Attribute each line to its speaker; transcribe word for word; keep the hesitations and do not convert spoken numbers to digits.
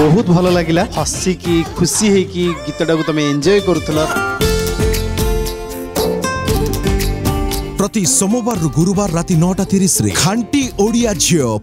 Speaker 1: बहुत भल लगिला हसी की खुशी है कि गीतटा को तुम एंजॉय करुथला।
Speaker 2: प्रति सोमवार गुरुवार राति नौटा तीस रे खांटी ओडिया झियो